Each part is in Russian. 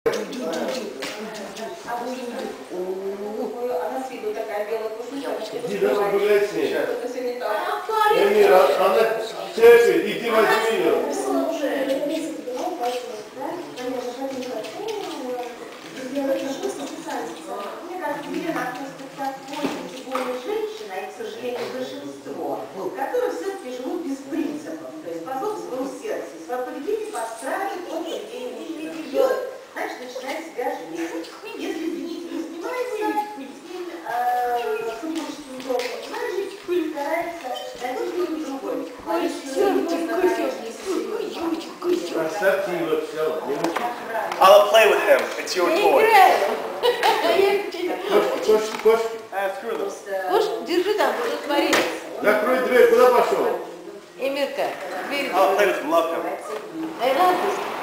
Она с виду такая белая пушистая. Иди, давай гулять с ней. Эмира, она терпит, иди возьми ее. Мне кажется, мир более женщина, и, к сожалению, большинство, которые все-таки живут без принципов, то есть по собственному сердцу, свое поведение подстраивает под поведение мужчины. Значит, начинает себя жалеть. Если, извините, не занимается супружеским долгом, значит, старается найти что-нибудь другое. Оставьте его, все, не мучите. I'll play with him. It's your toy. Кошки. Screw them. Кош, держи там, буду смотреть. Закрой дверь, куда пошел? Эмирка, дверь. I'll play with him. Love him. Ай, ладно.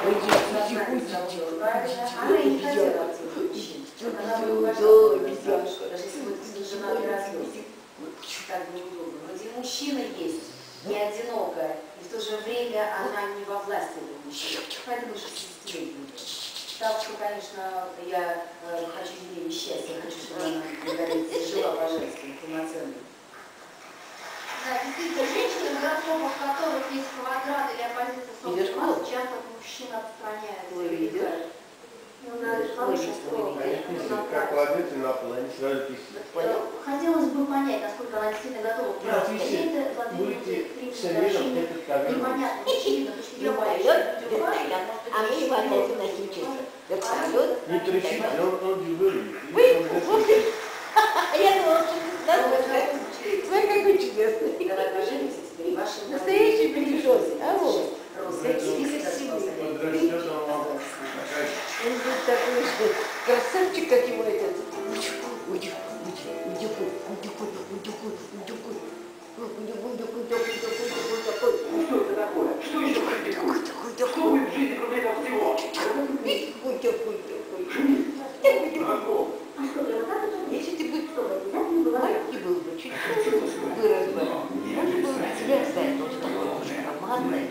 Она не хотела мужчин. Она была даже если будет жена раз так неудобно. Вроде мужчина есть, не одинокая, и в то же время она не во власти мужчины. Поэтому 60-летний. Так что, конечно, я хочу ей счастья, хочу, чтобы она, говорится, жила по-женски, полноценно. Да, действительно, женщины, в гороскопах которых есть квадрат или оппозиция Солнца, часто от мужчин отстраняются. Ну, надо хорошая строго. Как кладете на пол, они сразу писают. Хотелось бы понять, насколько она действительно готова к браку. Или это непонятно, очевидно, потому что я боюсь, А мы его отдать у нас не учится. Как самолет. Не трещит, он дежурит. Я думала, что ты знаешь, смотри, какой чудесный. Давай поженимся теперь, ваши Настоящий бережет. А вот. Подрастет, он вам покажет. Он будет такой же красавчик, как его этот. Что это такое? Что еще хотите? Что вы в жизни кроме этого всего? Если ты бы маленький был бы, чуть вырос бы, можно было бы тебя оставить, он такой уже ароматный.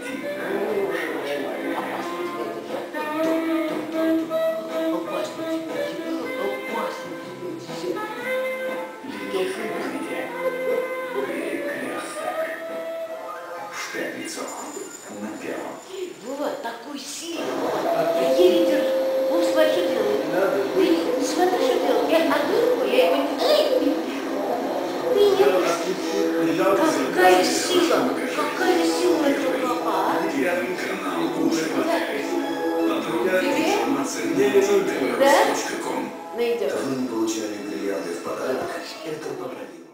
Вова, такой сильный, я еле держу. Он смотри, что делает. Ты смотри, что делает. Я одну руку, я его не... Какая сила, какая сила этого папа, а? Да? Найдем. Давно не получали бриллианты в подарок. Это поправимо.